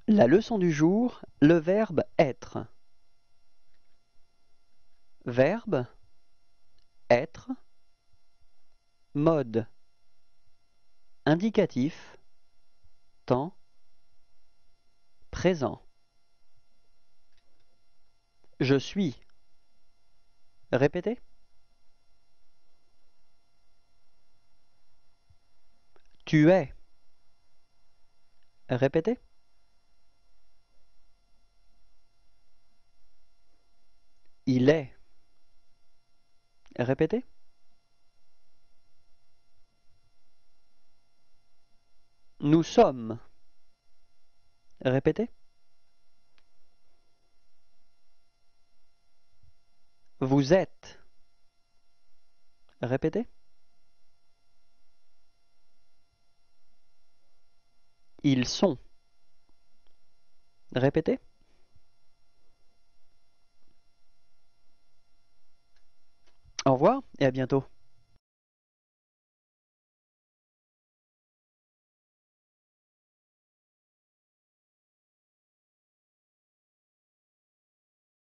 La leçon du jour, le verbe être. Verbe, être, mode, indicatif, temps, présent. Je suis. Répétez. Tu es. Répétez. Il est. Répétez. Nous sommes. Répétez. Vous êtes. Répétez. Ils sont. Répétez. Au revoir et à bientôt.